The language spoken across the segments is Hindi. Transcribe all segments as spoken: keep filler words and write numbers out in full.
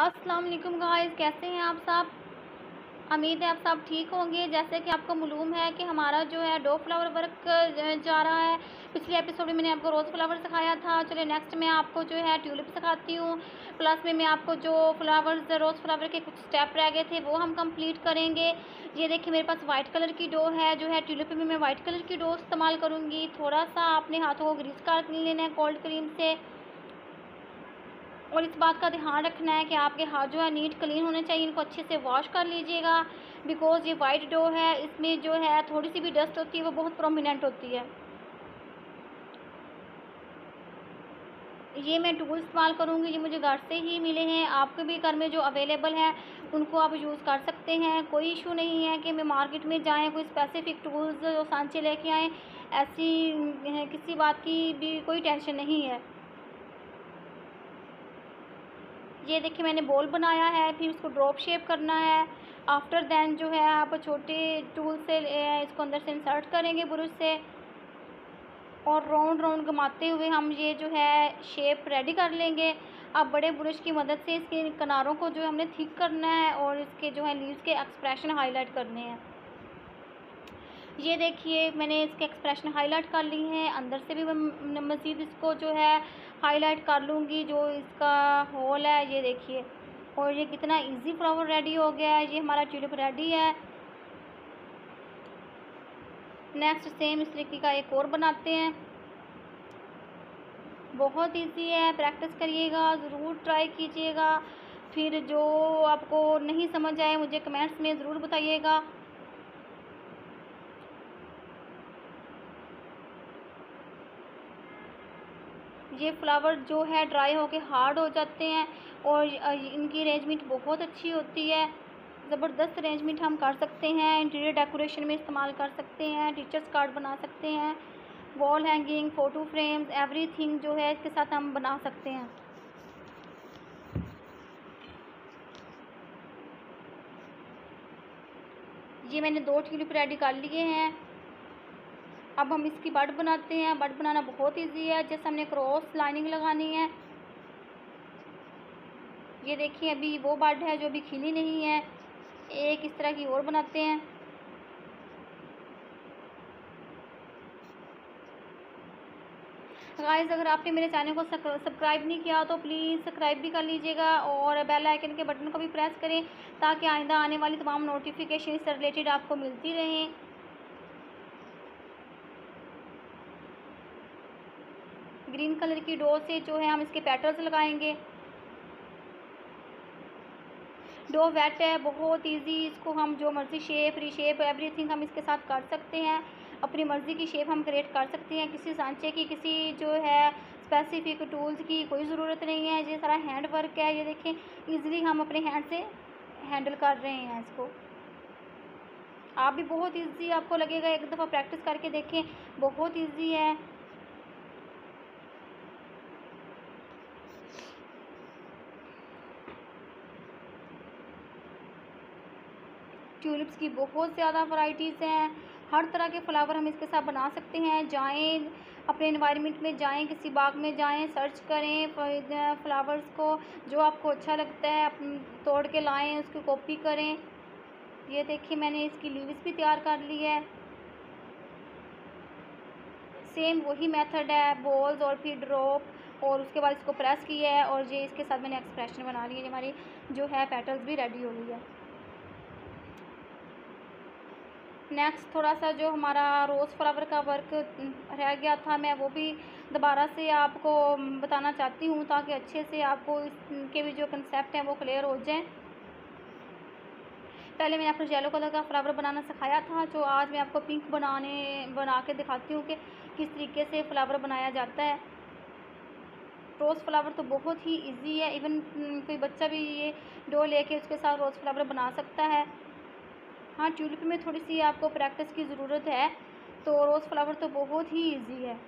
अस्सलाम वालेकुम गाइस, कैसे हैं आप सब। उम्मीद है आप सब ठीक होंगे। जैसे कि आपको मालूम है कि हमारा जो है डो फ्लावर वर्क जा रहा है। पिछले एपिसोड में मैंने आपको रोज़ फ्लावर सिखाया था। चलिए नेक्स्ट मैं आपको जो है ट्यूलिप सिखाती हूँ। प्लस में मैं आपको जो फ्लावर्स रोज़ फ्लावर के कुछ स्टेप रह गए थे वो हम कंप्लीट करेंगे। ये देखिए मेरे पास वाइट कलर की डो है जो है ट्यूलिप में मैं वाइट कलर की डो इस्तेमाल करूँगी। थोड़ा सा अपने हाथों को ग्रीस कर लेना है कोल्ड क्रीम से, और इस बात का ध्यान रखना है कि आपके हाथ जो है नीट क्लीन होने चाहिए। इनको अच्छे से वॉश कर लीजिएगा, बिकॉज़ ये वाइट डो है, इसमें जो है थोड़ी सी भी डस्ट होती है वो बहुत प्रोमिनेंट होती है। ये मैं टूल इस्तेमाल करूँगी, ये मुझे घर से ही मिले हैं। आपके भी घर में जो अवेलेबल है उनको आप यूज़ कर सकते हैं। कोई इशू नहीं है कि मैं मार्केट में जाएँ कोई स्पेसिफिक टूल्स और सांचे लेके आएँ, ऐसी किसी बात की भी कोई टेंशन नहीं है। ये देखिए मैंने बॉल बनाया है, फिर उसको ड्रॉप शेप करना है। आफ्टर देन जो है आप छोटे टूल से इसको अंदर से इंसर्ट करेंगे ब्रश से, और राउंड राउंड घुमाते हुए हम ये जो है शेप रेडी कर लेंगे। अब बड़े ब्रश की मदद से इसके किनारों को जो है हमने थिक करना है और इसके जो है लीव्स के एक्सप्रेशन हाईलाइट करने हैं। ये देखिए मैंने इसके एक्सप्रेशन हाईलाइट कर ली हैं। अंदर से भी मैं मज़ीद इसको जो है हाईलाइट कर लूँगी जो इसका होल है। ये देखिए, और ये कितना इजी फ्लावर रेडी हो गया है। ये हमारा ट्यूलिप रेडी है। नेक्स्ट सेम इस तरीके का एक और बनाते हैं। बहुत इजी है, प्रैक्टिस करिएगा, ज़रूर ट्राई कीजिएगा। फिर जो आपको नहीं समझ आए मुझे कमेंट्स में ज़रूर बताइएगा। ये फ्लावर जो है ड्राई होके हार्ड हो जाते हैं और इनकी अरेंजमेंट बहुत अच्छी होती है। ज़बरदस्त अरेंजमेंट हम कर सकते हैं, इंटीरियर डेकोरेशन में इस्तेमाल कर सकते हैं, टीचर्स कार्ड बना सकते हैं, wall hanging, photo frames, everything जो है इसके साथ हम बना सकते हैं। ये मैंने दो ट्यूलिप रेडी कर लिए हैं। अब हम इसकी बड बनाते हैं। बड बनाना बहुत इजी है। जैसे हमने क्रॉस लाइनिंग लगानी है। ये देखिए अभी वो बड है जो अभी खिली नहीं है। एक इस तरह की और बनाते हैं। गाइस अगर आपने मेरे चैनल को सब्सक्राइब नहीं किया तो प्लीज़ सब्सक्राइब भी कर लीजिएगा और बेल आइकन के बटन को भी प्रेस करें ताकि आइंदा आने वाली तमाम नोटिफिकेशन से रिलेटेड आपको मिलती रहें। ग्रीन कलर की डो से जो है हम इसके पेटल्स लगाएंगे। डो वेट है, बहुत इजी। इसको हम जो मर्ज़ी शेप, रीशेप, एवरीथिंग हम इसके साथ कर सकते हैं। अपनी मर्ज़ी की शेप हम क्रिएट कर सकते हैं। किसी सांचे की, किसी जो है स्पेसिफिक टूल्स की कोई ज़रूरत नहीं है। ये सारा हैंड वर्क है। ये देखें इजीली हम अपने हैंड से हैंडल कर रहे हैं इसको। आप भी बहुत इजी आपको लगेगा, एक दफ़ा प्रैक्टिस करके देखें, बहुत इजी है। ट्यूलिप्स की बहुत ज़्यादा वैरायटीज़ हैं। हर तरह के फ्लावर हम इसके साथ बना सकते हैं। जाएं अपने एनवायरनमेंट में, जाएं किसी बाग में जाएं, सर्च करें फ्लावर्स को, जो आपको अच्छा लगता है तोड़ के लाएं, उसकी कॉपी करें। ये देखिए मैंने इसकी लीव्स भी तैयार कर ली है। सेम वही मेथड है, बॉल्स और फिर ड्रॉप, और उसके बाद इसको प्रेस किया है और ये इसके साथ मैंने एक्सप्रेशन बना ली है। हमारी जो है पेटल्स भी रेडी हो गई है। नेक्स्ट थोड़ा सा जो हमारा रोज़ फ्लावर का वर्क रह गया था, मैं वो भी दोबारा से आपको बताना चाहती हूँ ताकि अच्छे से आपको इसके भी जो कंसेप्ट हैं वो क्लियर हो जाएं। पहले मैंने आपको येलो कलर का फ्लावर बनाना सिखाया था, जो आज मैं आपको पिंक बनाने बना के दिखाती हूँ कि किस तरीके से फ्लावर बनाया जाता है। रोज़ फ्लावर तो बहुत ही इजी है, इवन कोई बच्चा भी ये डो लेके उसके साथ रोज़ फ्लावर बना सकता है। हाँ, ट्यूलिप में थोड़ी सी आपको प्रैक्टिस की ज़रूरत है, तो रोज़ फ्लावर तो बहुत ही इजी है।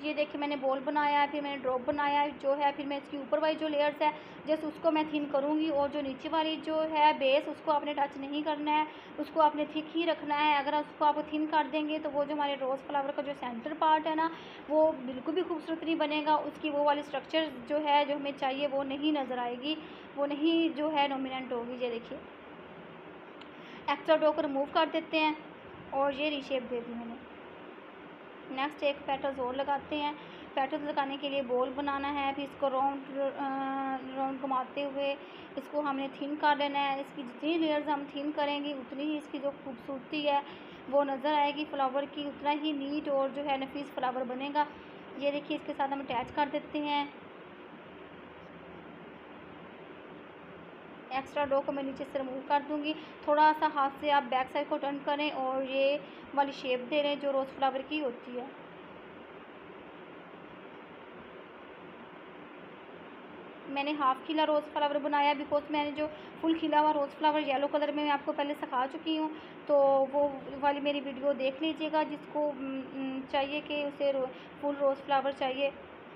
ये देखिए मैंने बॉल बनाया है, फिर मैंने ड्रॉप बनाया है जो है, फिर मैं इसकी ऊपर वाली जो लेयर्स है जस्ट उसको मैं थिन करूँगी, और जो नीचे वाली जो है बेस उसको आपने टच नहीं करना है, उसको आपने थिक ही रखना है। अगर उसको आप थिन कर देंगे तो वो जो हमारे रोज़ फ्लावर का जो सेंटर पार्ट है ना वो बिल्कुल भी खूबसूरत नहीं बनेगा, उसकी वो वाली स्ट्रक्चर जो है जो हमें चाहिए वो नहीं नज़र आएगी, वो नहीं जो है डोमिनेंट होगी। ये देखिए एक्स्ट्रा डो को रिमूव कर देते हैं और ये रीशेप दे दी मैंने। नेक्स्ट एक पेटल्स और लगाते हैं। पेटल्स लगाने के लिए बॉल बनाना है, फिर इसको राउंड राउंड घुमाते हुए इसको हमने थिन कर लेना है। इसकी जितनी लेयर्स हम थिन करेंगे उतनी ही इसकी जो खूबसूरती है वो नज़र आएगी फ्लावर की, उतना ही नीट और जो है नफीस फ्लावर बनेगा। ये देखिए इसके साथ हम अटैच कर देते हैं। एक्स्ट्रा डो को मैं नीचे से रिमूव कर दूंगी। थोड़ा सा हाथ से आप बैक साइड को टर्न करें और ये वाली शेप दे रहे हैं जो रोज़ फ्लावर की होती है। मैंने हाफ़ खिला रोज़ फ्लावर बनाया बिकॉज मैंने जो फुल खिला हुआ रोज़ फ्लावर येलो कलर में मैं आपको पहले सिखा चुकी हूँ, तो वो वाली मेरी वीडियो देख लीजिएगा जिसको चाहिए कि उसे रो, फुल रोज़ फ्लावर चाहिए।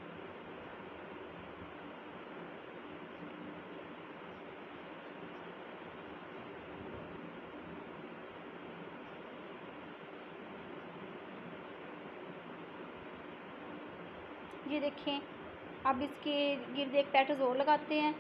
ये देखें अब इसके गिर्द एक पेटल्स और लगाते हैं।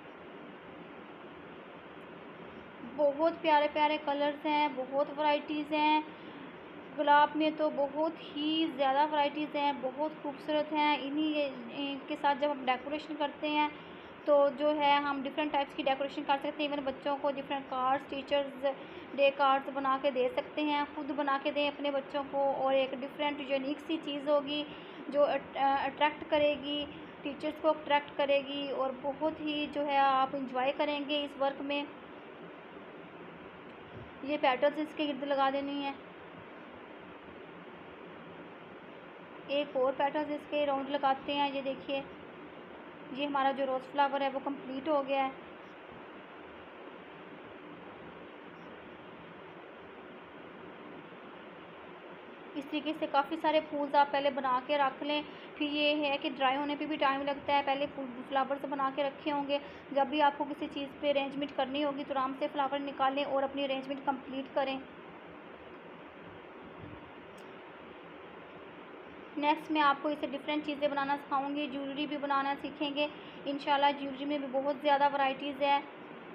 बहुत प्यारे प्यारे कलर्स हैं, बहुत वैरायटीज़ हैं। गुलाब में तो बहुत ही ज़्यादा वैरायटीज़ हैं, बहुत खूबसूरत हैं। इन्हीं के साथ जब हम डेकोरेशन करते हैं तो जो है हम डिफरेंट टाइप्स की डेकोरेशन कर सकते हैं। इवन बच्चों को different cards, teachers day cards बना के दे सकते हैं, खुद बना के दें अपने बच्चों को, और एक डिफरेंट यूनिक सी चीज़ होगी जो अट्रैक्ट करेगी, टीचर्स को अट्रैक्ट करेगी, और बहुत ही जो है आप इंजॉय करेंगे इस वर्क में। ये पेटल्स इसके गिर्द लगा देनी है। एक और पेटल्स इसके राउंड लगाते हैं। ये देखिए ये हमारा जो रोज़ फ्लावर है वो कंप्लीट हो गया है। इस तरीके से काफ़ी सारे फूल्स आप पहले बना के रख लें। फिर ये है कि ड्राई होने पे भी टाइम लगता है, पहले फ्लावर्स बना के रखे होंगे, जब भी आपको किसी चीज़ पे अरेंजमेंट करनी होगी तो आराम से फ्लावर निकालें और अपनी अरेंजमेंट कंप्लीट करें। नेक्स्ट मैं आपको इसे डिफरेंट चीज़ें बनाना सिखाऊंगी, ज्वेलरी भी बनाना सीखेंगे इंशाल्लाह। ज्वेलरी में भी बहुत ज़्यादा वैरायटीज़ है,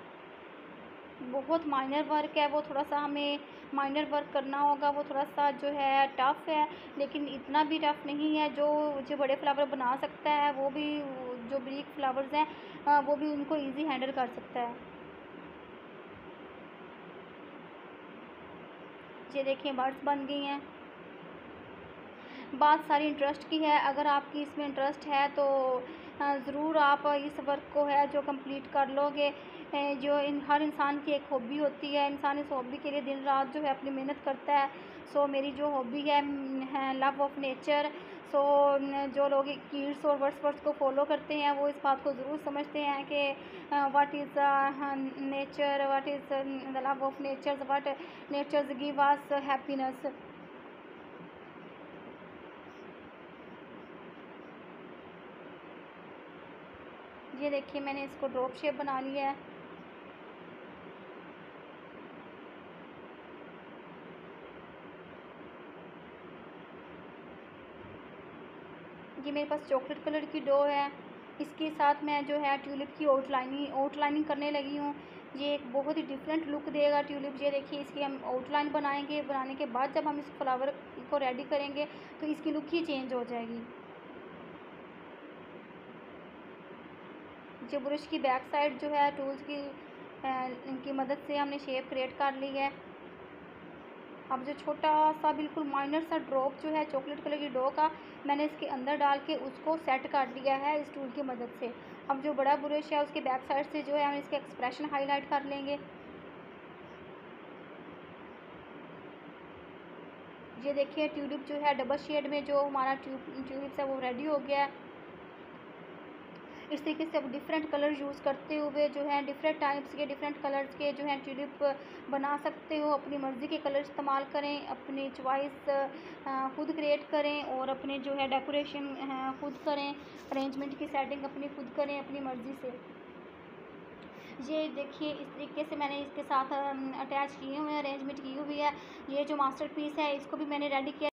बहुत माइनर वर्क है, वो थोड़ा सा हमें माइनर वर्क करना होगा, वो थोड़ा सा जो है टफ़ है, लेकिन इतना भी टफ़ नहीं है। जो जो बड़े फ्लावर बना सकता है वो भी, जो ब्रीक फ्लावर्स हैं वो भी उनको इजी हैंडल कर सकता है। ये देखिए बर्ड्स बन गई हैं। बात सारी इंटरेस्ट की है, अगर आपकी इसमें इंटरेस्ट है तो ज़रूर आप इस वर्क को है जो कंप्लीट कर लोगे। जो इन हर इंसान की एक हॉबी होती है, इंसान इस हॉबी के लिए दिन रात जो है अपनी मेहनत करता है। सो मेरी जो हॉबी है, है लव ऑफ नेचर। सो जो लोग कीड्स और वर्ड्स वर्ड्स को फॉलो करते हैं वो इस बात को ज़रूर समझते हैं कि what is nature, what is the love of nature, what nature give us happiness. ये देखिए मैंने इसको ड्रॉप शेप बना लिया है। ये मेरे पास चॉकलेट कलर की डो है, इसके साथ मैं जो है ट्यूलिप की आउटलाइनिंग आउटलाइनिंग करने लगी हूँ। ये एक बहुत ही डिफरेंट लुक देगा ट्यूलिप। ये देखिए इसकी हम आउटलाइन बनाएंगे, बनाने के बाद जब हम इस फ्लावर को रेडी करेंगे तो इसकी लुक ही चेंज हो जाएगी। जो ब्रश की बैक साइड जो है टूल्स की इनकी मदद से हमने शेप क्रिएट कर ली है। अब जो छोटा सा बिल्कुल माइनर सा ड्रॉप जो है चॉकलेट कलर की डो का मैंने इसके अंदर डाल के उसको सेट कर दिया है इस टूल की मदद से। अब जो बड़ा ब्रश है उसके बैक साइड से जो है हम इसके एक्सप्रेशन हाईलाइट कर लेंगे। ये देखिए ट्यूलिप जो है डबल शेड में जो हमारा ट्यूलिप्स है वो रेडी हो गया है। इस तरीके से आप डिफरेंट कलर यूज़ करते हुए जो है डिफरेंट टाइप्स के डिफरेंट कलर्स के जो है ट्यूलिप बना सकते हो। अपनी मर्ज़ी के कलर इस्तेमाल करें, अपनी चॉइस खुद क्रिएट करें और अपने जो है डेकोरेशन खुद करें, अरेंजमेंट की सेटिंग अपनी खुद करें अपनी मर्ज़ी से। ये देखिए इस तरीके से मैंने इसके साथ अटैच किए हुए हैं, अरेंजमेंट की हुई है। ये जो मास्टरपीस है इसको भी मैंने रेडी किया।